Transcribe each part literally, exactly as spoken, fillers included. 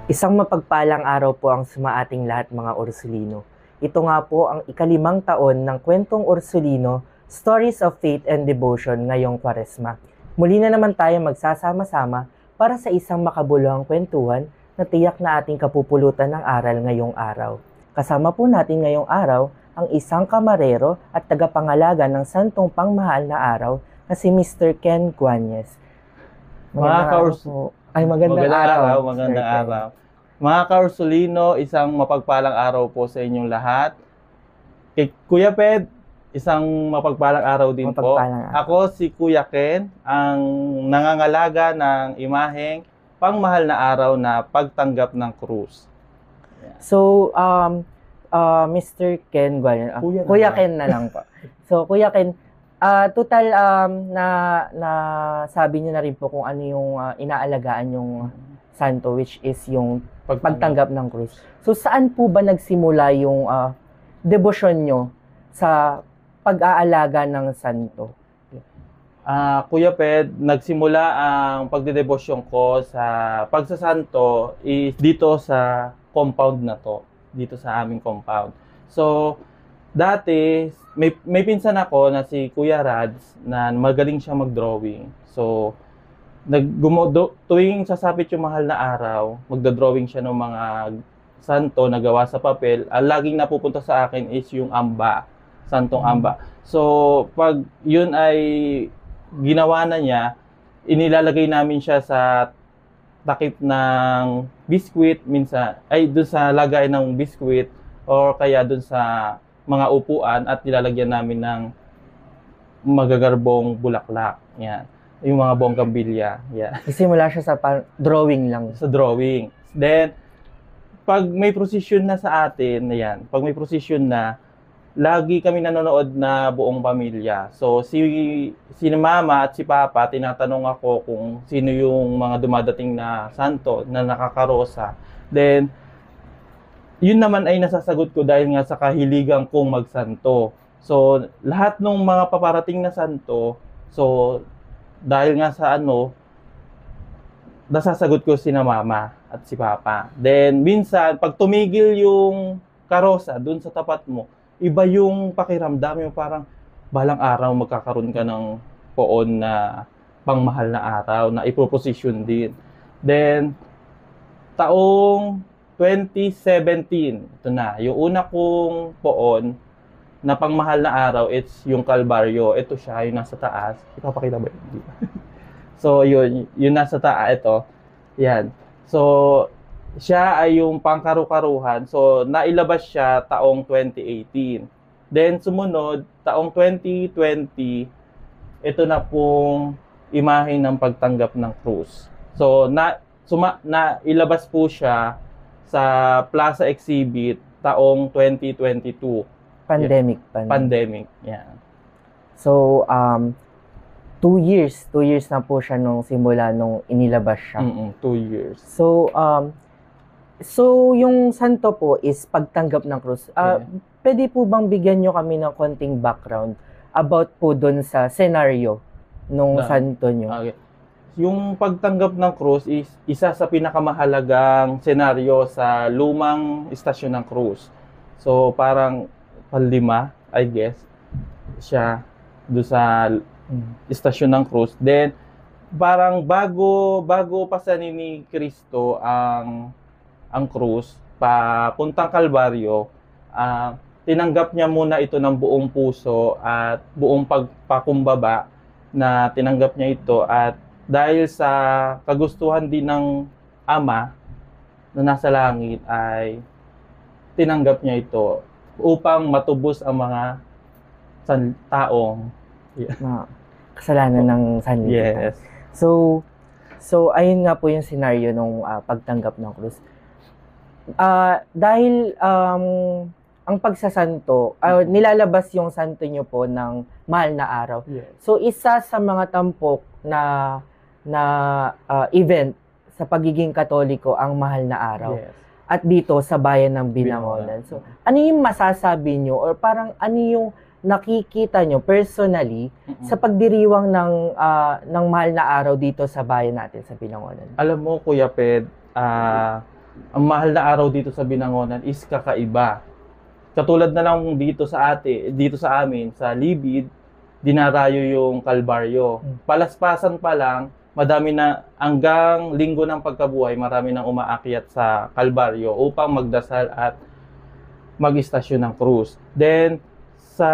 Isang mapagpalang araw po ang sumaating lahat mga Ursulino. Ito nga po ang ikalimang taon ng Kwentong Ursulino, Stories of Faith and Devotion ngayong Kwaresma. Muli na naman tayo magsasama-sama para sa isang makabuluhang kwentuhan na tiyak na ating kapupulutan ng aral ngayong araw. Kasama po natin ngayong araw ang isang kamarero at tagapangalaga ng Santong Pangmahal na Araw na si Mister Ken Guanyes. Mga kaurs Ay, magandang, magandang araw. araw, magandang Mister Ken. araw. Mga kaursulino, isang mapagpalang araw po sa inyong lahat. Kay Kuya Ped, isang mapagpalang araw din Mapagpalang po. araw. Ako si Kuya Ken, ang nangangalaga ng imaheng pangmahal na araw na pagtanggap ng krus. So, um, uh, Mister Ken Guanyes, ah, Kuya na Kuya lang. Ken na lang po. So, Kuya Ken, ah, total um, na, na sabi niyo na rin po kung ano yung ah, inaalagaan yung santo, which is yung pagtanggap ng krus. So, saan po ba nagsimula yung ah, debosyon nyo sa pag-aalaga ng santo? Ah, Kuya Ped, nagsimula ang pagdedebosyon ko sa pagsasanto is dito sa compound na to, dito sa aming compound. So, dati may may pinsan ako na si Kuya Rads na magaling siya mag-drawing. So, naggumo do- tuwing sasapit yung mahal na araw, magda-drawing siya ng mga santo na gawa sa papel. Ang laging napupunta sa akin is yung amba, santong amba. So, pag yun ay ginawa na niya, inilalagay namin siya sa takip ng biskwit, minsan, ay doon sa lagay ng biskwit, or kaya doon sa mga upuan at nilalagyan namin ng magagarbong bulaklak. Yan. Yung mga bonggambilya. Yan. Nagsimula siya sa pa- drawing lang. Sa drawing. Then, pag may procession na sa atin, yan, pag may procession na, lagi kami nanonood na buong pamilya. So, si, si mama at si papa, tinatanong ako kung sino yung mga dumadating na santo na nakakarosa. Then, yun naman ay nasasagot ko dahil nga sa kahiligan kong magsanto. So, lahat ng mga paparating na santo, so, dahil nga sa ano, nasasagot ko si na mama at si papa. Then, minsan, pag tumigil yung karosa dun sa tapat mo, iba yung pakiramdam, yung parang balang araw magkakaroon ka ng poon na pangmahal na araw na iproposition din. Then, taong twenty seventeen, ito na, yung una kong poon na pangmahal na araw, it's yung Kalbaryo. Ito siya, yung nasa taas. Ipapakita ba yun? Hindi. So, yun, yung nasa taas, ito. Yan. So, siya ay yung pangkaru-karuhan. So, nailabas siya taong twenty eighteen. Then, sumunod, taong twenty twenty, ito na pong imahe ng pagtanggap ng krus. So, na, suma, na ilabas po siya sa Plaza Exhibit taong twenty twenty-two. Pandemic. Pandemic. Pandemic. Yan. So, um, two years. Two years na po siya nung simula nung inilabas siya. Mm-mm, two years. So, um, so yung santo po is pagtanggap ng krus. Uh, Yeah. Pwede po bang bigyan nyo kami ng konting background about po dun sa scenario nung Na- santo nyo? Okay. Yung pagtanggap ng krus is isa sa pinakamahalagang senaryo sa lumang istasyon ng krus. So, parang palima, I guess, siya doon sa istasyon ng krus. Then, parang bago bago pasanin ni Kristo ang ang krus papuntang Kalbaryo, ah, tinanggap niya muna ito ng buong puso at buong pagpakumbaba na tinanggap niya ito, at dahil sa kagustuhan din ng Ama na nasa langit ay tinanggap niya ito upang matubos ang mga san taong Na kasalanan ng sanlibutan. yes. So, so ayun nga po yung scenario nung ah, pagtanggap ng krus. Ah, dahil um, ang pagsasanto, ah, nilalabas yung santo nyo po ng mahal na araw. Yes. So, isa sa mga tampok na na ah, event sa pagiging Katoliko ang mahal na araw. Yes. At dito sa bayan ng Binangonan. So, ano yung masasabi nyo or parang ano yung nakikita nyo personally Mm-mm. sa pagdiriwang ng ah, ng mahal na araw dito sa bayan natin sa Binangonan? Alam mo, Kuya Ped, ah ang mahal na araw dito sa Binangonan is kakaiba. Katulad na lang dito sa ate, dito sa amin, sa Libid, dinarayo yung Kalbaryo. Palaspasan pa lang, madami na, hanggang linggo ng pagkabuhay, marami nang umaakyat sa Kalbaryo upang magdasal at mag-istasyon ng krus. Then, sa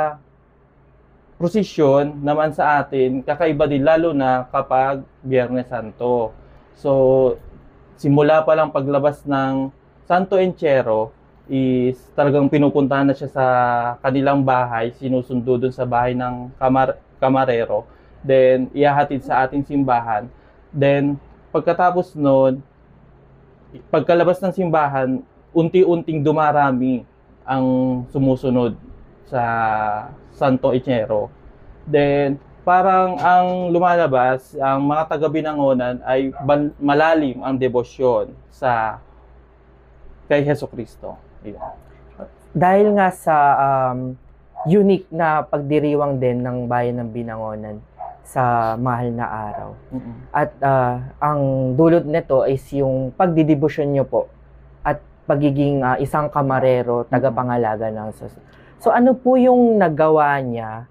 prosesyon naman sa atin, kakaiba din lalo na kapag Biyernes Santo. So, simula pa lang paglabas ng Santo Entierro is talagang pinupuntahan na siya sa kanilang bahay, sinusundo dun sa bahay ng kamar kamarero. Then, ihahatid sa ating simbahan. Then, pagkatapos nun, pagkalabas ng simbahan, unti-unting dumarami ang sumusunod sa Santo Entierro. Then, parang ang lumalabas, ang mga taga-Binangonan ay malalim ang debosyon sa kay Hesukristo. Ayun. Dahil nga sa um, unique na pagdiriwang din ng bayan ng Binangonan sa mahal na araw. Mm-mm. At uh, ang dulot nito is yung pagdidibusyon nyo po at pagiging uh, isang kamarero, tagapangalaga ng Sus. So ano po yung nagawa niya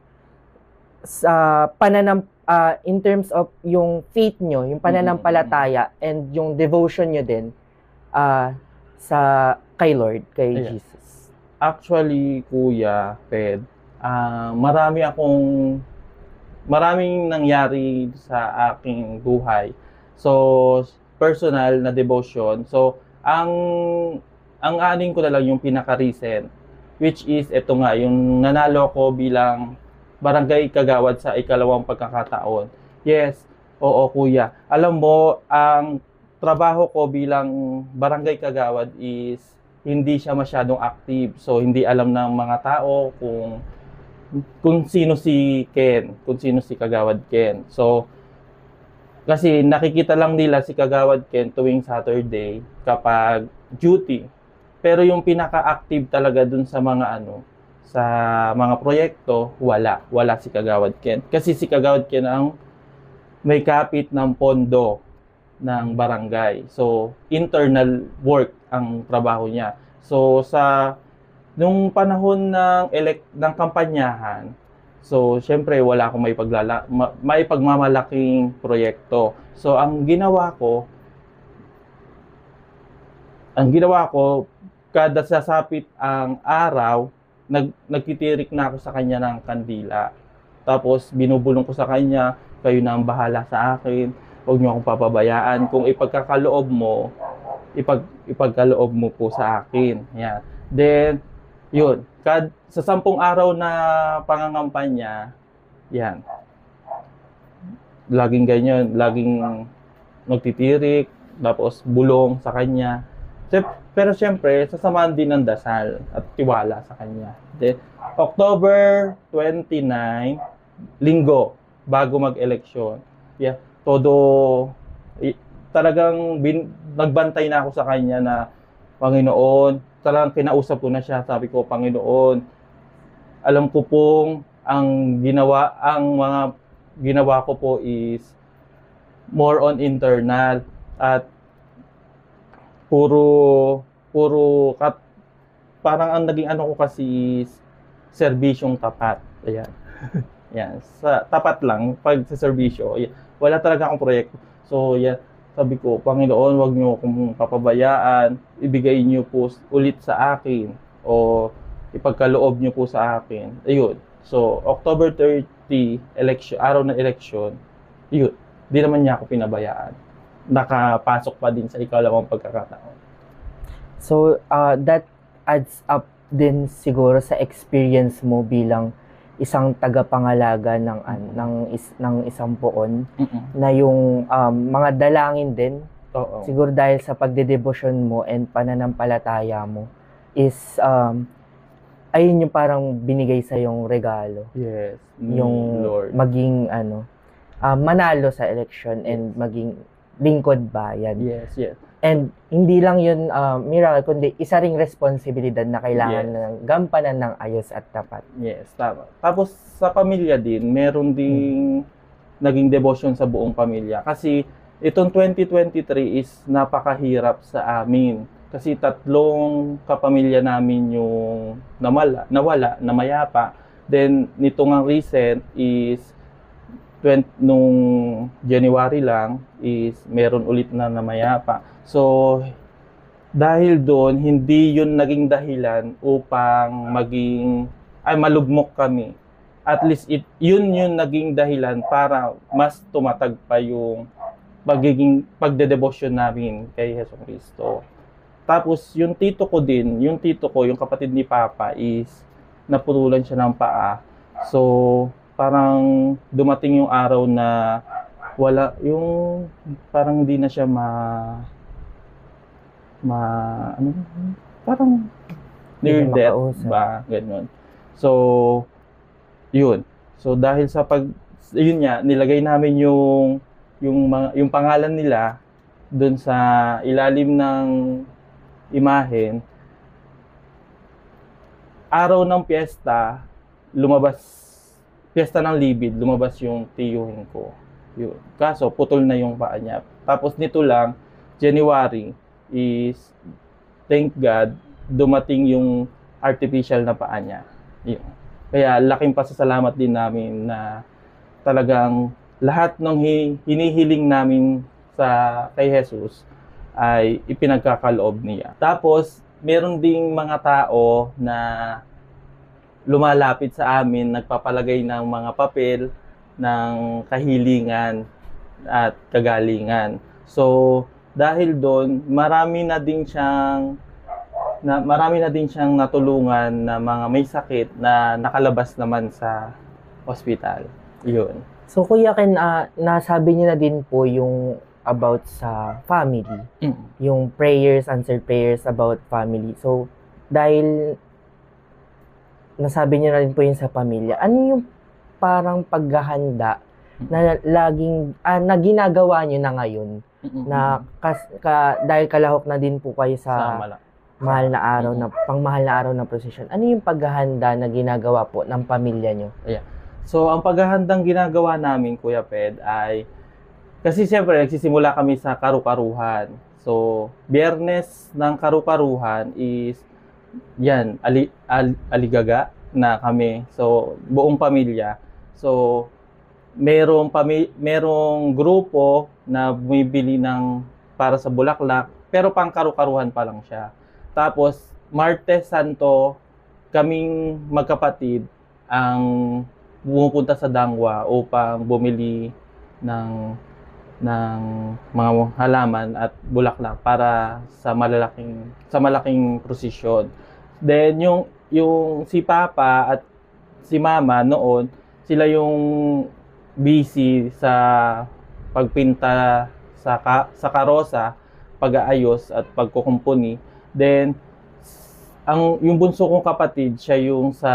sa pananam uh, in terms of yung faith nyo, yung pananampalataya and yung devotion nyo din uh, sa kay Lord, kay Ayan. Jesus? Actually, Kuya Ped, uh, marami akong maraming nangyari sa aking buhay. So, personal na devotion. So, ang ang aning ko na lang yung pinaka-recent, which is ito nga, yung nanalo ko bilang barangay kagawad sa ikalawang pagkakataon. Yes, oo kuya. Alam mo, ang trabaho ko bilang barangay kagawad is hindi siya masyadong active. So, hindi alam ng mga tao kung kung sino si Ken, kung sino si Kagawad Ken. So, kasi nakikita lang nila si Kagawad Ken tuwing Saturday kapag duty. Pero yung pinaka-active talaga dun sa mga ano, sa mga proyekto, wala. Wala si Kagawad Ken. Kasi si Kagawad Ken ang may kapit ng pondo ng barangay. So, internal work ang trabaho niya. So, sa nung panahon ng elect ng kampanyahan, so syempre wala akong may paglala ma, may pagmamalaking proyekto. So ang ginawa ko ang ginawa ko kada sasapit ang araw, nag nagtitirik na ako sa kanya ng kandila. Tapos binubulong ko sa kanya, kayo na ang bahala sa akin. Huwag niyo akong papabayaan. Kung ipagkakaloob mo, ipag ipagkaloob mo po sa akin. Yan. Then yun, kad, sa sampung araw na pangangampanya, yan. Laging ganyan, laging nagtitirik, tapos bulong sa kanya. Pero syempre, sasamahan din ng dasal at tiwala sa kanya. Then, October twenty-ninth, linggo, bago mag-eleksyon. Yeah, todo, talagang bin, nagbantay na ako sa kanya na, Panginoon, talagang kinausap ko na siya, sabi ko, Panginoon, alam ko pong ang ginawa, ang mga ginawa ko po is more on internal at puro, puro, kat, parang ang naging ano ko kasi is serbisyong tapat. Ayan. Yan. Sa, tapat lang, pag sa serbisyo, ayan. Wala talaga akong proyekto. So, yan. Sabi ko, Panginoon, wag niyo akong papabayaan, ibigay niyo po ulit sa akin o ipagkaloob niyo po sa akin. Ayun. So, October thirtieth, election, araw ng election, yun. Di naman niya ako pinabayaan. Nakapasok pa din sa ikalawang pagkakataon. So, uh, that adds up din siguro sa experience mo bilang isang tagapangalaga ng ng is, ng isang poon. Mm-mm. Na yung um, mga dalangin din. Oo. Siguro dahil sa pagdedebosyon mo and pananampalataya mo is um, ayun yung parang binigay sa yung regalo. Yes. Yung Lord. maging ano uh, manalo sa election and maging lingkod bayan. Yes, yes. And hindi lang yun uh, miracle, kundi isa ring responsibilidad na kailangan yes. ng gampanan ng ayos at tapat. Yes, tama. Tapos sa pamilya din, meron ding hmm. naging devotion sa buong pamilya. Kasi Itong twenty twenty-three is napakahirap sa amin. Kasi tatlong kapamilya namin yung nawala, nawala, namayapa. Then, nito nga recent is twenty, nung January lang is meron ulit na namayapa. So, dahil doon, hindi yun naging dahilan upang maging, ay malugmok kami. At least, it, yun yun naging dahilan para mas tumatag pa yung pagiging pagdedebosyon namin kay Hesus Kristo. Tapos, yung tito ko din, yung tito ko, yung kapatid ni Papa is naputulan siya ng paa. So, parang dumating yung araw na wala, yung parang hindi na siya ma, ma, ano, parang near Hindi na death makausap. ba, ganun. So, yun. So, dahil sa pag, yun nga, nilagay namin yung, yung, mga, yung pangalan nila dun sa ilalim ng imahen. Araw ng piyesta, lumabas, piyesta ng libid, lumabas yung tiyuhin ko. Yun. Kaso, putol na yung paa niya. Tapos nito lang, January, is, thank God, dumating yung artificial na paa niya. Yun. Kaya, laking pasasalamat din namin na talagang lahat ng hi- hinihiling namin sa kay Jesus ay ipinagkakaloob niya. Tapos, meron ding mga tao na lumalapit sa amin, nagpapalagay ng mga papel ng kahilingan at kagalingan. So, dahil doon, marami na din siyang na marami na din siyang natulungan na mga may sakit na nakalabas naman sa hospital. Yun. So Kuya Ken, ah, nasabi niyo na din po yung about sa family. Mm. Yung prayers, answered prayers about family. So, dahil nasabi niyo na rin po yun sa pamilya, ano yung parang paghahanda na laging, ah, na ginagawa niyo na ngayon? Na kas, ka, dahil kalahok na din po kayo sa sa mala- mahal na araw, na pangmahal na araw na prosesyon. Ano yung paghahanda na ginagawa po ng pamilya niyo? So, ang paghahandang ginagawa namin, Kuya Ped, ay kasi siyempre nagsisimula kami sa karu-karuhan. So, Biyernes ng karu-karuhan is yan, ali, al, aligaga na kami. So, buong pamilya. So, merong pami, merong grupo na bumibili ng para sa bulaklak, pero pang karu-karuhan pa lang siya. Tapos, Martes Santo, kaming magkapatid ang pumupunta sa Dangwa upang bumili ng ng mga halaman at bulaklak para sa malalaking sa malaking prosesyon. Then yung yung si Papa at si Mama noon, sila yung busy sa pagpinta sa ka, sa karosa, pag-aayos at pagkukumpuni. Then ang yung bunso kong kapatid, siya yung sa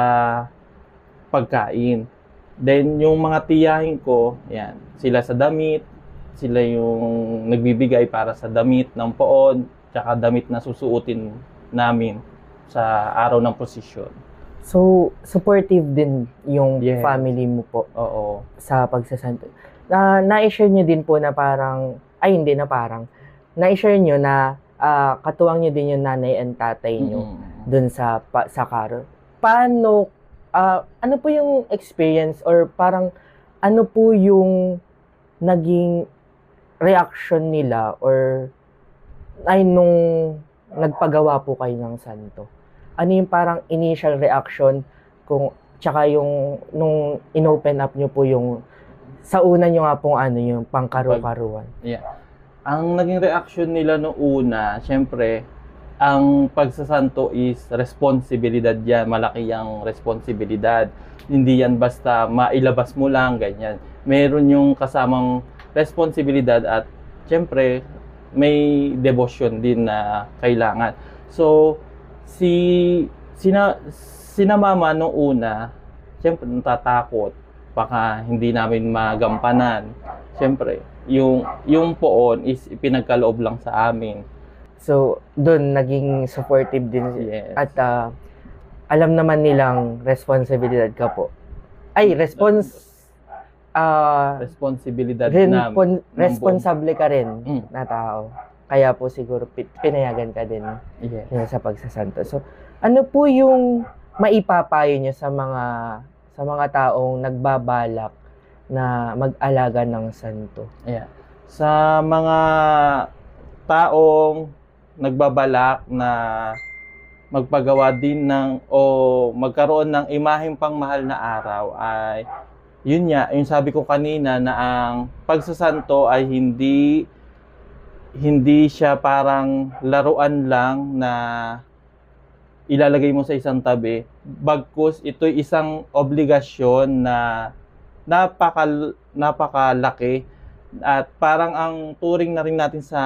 pagkain. Then, yung mga tiyahin ko, yan, sila sa damit, sila yung nagbibigay para sa damit ng poon, tsaka damit na susuotin namin sa araw ng prosesyon. So, supportive din yung Yes. family mo po Oo. sa pagsasanto. Na na-share niyo din po na parang, ay hindi na parang, na-share niyo na ah, katuwang niyo din yung nanay and tatay niyo Mm-mm. dun sa pa, sa karo. Paano ah, ano po yung experience or parang ano po yung naging reaction nila or ay nung nagpagawa po kayo ng santo? Ano yung parang initial reaction kung tsaka yung nung inopen up nyo po yung sa una nyo nga pong ano yung pangkaru-karuan? Yeah. Ang naging reaction nila noong una, syempre, ang pagsasanto is responsibilidad yan. Malaki yung responsibilidad. Hindi yan basta mailabas mo lang, ganyan. Meron yung kasamang responsibilidad at syempre, may devotion din na kailangan. So, si sina, sina mama noong una, syempre natatakot. Baka hindi namin magampanan. Syempre, yung, yung poon is ipinagkaloob lang sa amin. So, doon naging supportive din. Yes. At ah, alam naman nilang responsibilidad ka po. Ay, respons ah, responsibilidad rin, na pon- ng responsable ka rin Mm. na tao. Kaya po siguro pi- pinayagan ka din Yes. yun sa pagsasanto. So, ano po yung maipapayo nyo sa mga sa mga taong nagbabalak na mag-alaga ng santo? Yeah. Sa mga taong nagbabalak na magpagawa din ng o magkaroon ng imaheng pangmahal na araw ay yun nga, yung sabi ko kanina na ang pagsasanto ay hindi hindi siya parang laruan lang na ilalagay mo sa isang tabi. Bagkus ito'y isang obligasyon na napaka napakalaki at parang ang turing na rin natin sa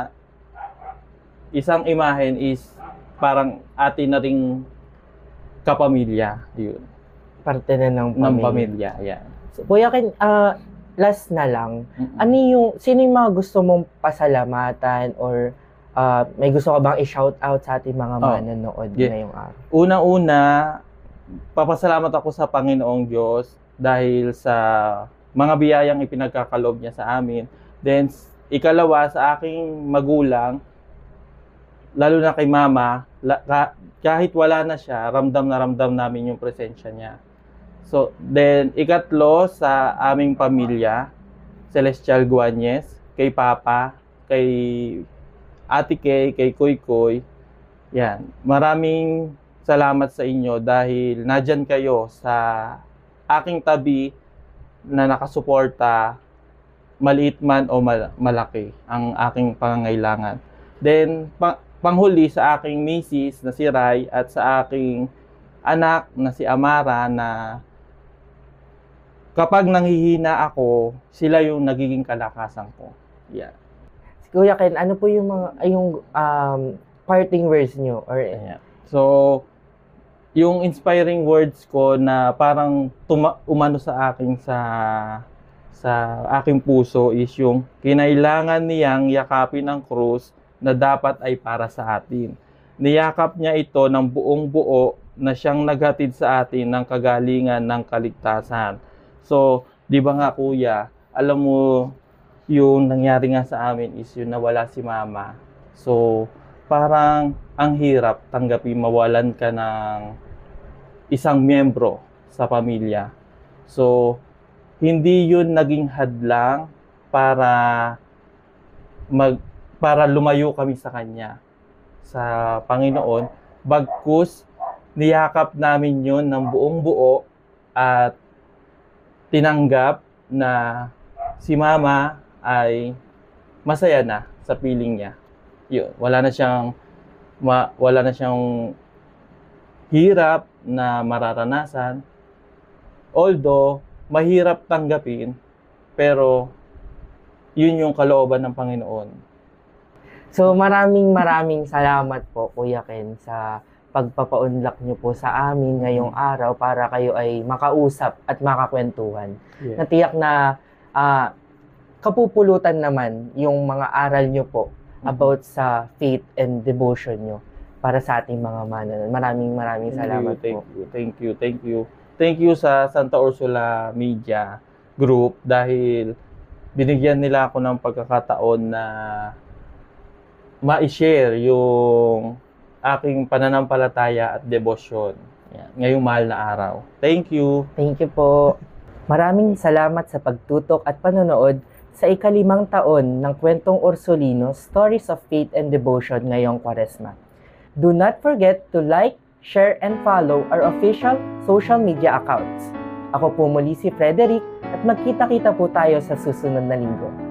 isang imahen is parang atin na ring kapamilya yun Parte na ng ng pamilya. pamilya. Yan. So, Kuya Ken, ah, last na lang, Mm-mm. ano yung, sino yung mga gusto mong pasalamatan or ah, may gusto ka bang i-shout out sa ating mga Oh. manonood Yeah. ngayong araw? Unang-una, papasalamat ako sa Panginoong Diyos dahil sa mga biyayang ipinagkakalob niya sa amin. Then, ikalawa, sa aking magulang, lalo na kay mama, la- ka- kahit wala na siya, ramdam na ramdam namin yung presensya niya. So, then, ikatlo, sa aming pamilya, Celestial Guanyes, kay Papa, kay Ate Kay, kay Koy Koy. Yan. Maraming salamat sa inyo dahil nandyan kayo sa aking tabi na nakasuporta, maliit man o mal- malaki ang aking pangangailangan. Then, pa- panghuli sa aking misis na si Rai at sa aking anak na si Amara na kapag nanghihina ako, sila yung nagiging kalakasan ko. Yeah. Kuya Ken, ano po yung mga, ay, yung um, parting words nyo? Or, Ayan. So, yung inspiring words ko na parang tuma- umano sa akin sa sa aking puso is yung kinailangan niyang yakapin ang krus na dapat ay para sa atin. Niyakap niya ito ng buong buo na siyang naghatid sa atin ng kagalingan ng kaligtasan. So, di ba nga kuya, alam mo yung nangyari nga sa amin is yung nawala si mama. So, parang ang hirap tanggapin mawalan ka ng isang miyembro sa pamilya. So, hindi yun naging hadlang para mag para lumayo kami sa kanya sa Panginoon. Bagkus niyakap namin yun ng buong buo at tinanggap na si mama ay masaya na sa piling niya. Yun, wala na siyang ma, wala na siyang hirap na mararanasan. Although mahirap tanggapin, pero yun yung kalooban ng Panginoon. so, maraming maraming salamat po, Kuya Ken, sa pagpapaunlak nyo po sa amin ngayong araw para kayo ay makausap at makakwentuhan. Yeah. Natiyak na ah, kapupulutan naman yung mga aral nyo po about sa faith and devotion nyo para sa ating mga manonood. Maraming maraming salamat thank po. you, thank you, thank you. Thank you sa Santa Ursula Media Group dahil binigyan nila ako ng pagkakataon na ma-share yung aking pananampalataya at debosyon. Yan, ngayong mahal na araw. Thank you. Thank you po. Maraming salamat sa pagtutok at panonood sa ikalimang taon ng Kwentong Ursulino, Stories of Faith and Devotion ngayong Kwaresma. Do not forget to like, share, and follow our official social media accounts. Ako po muli si Frederick at magkita-kita po tayo sa susunod na linggo.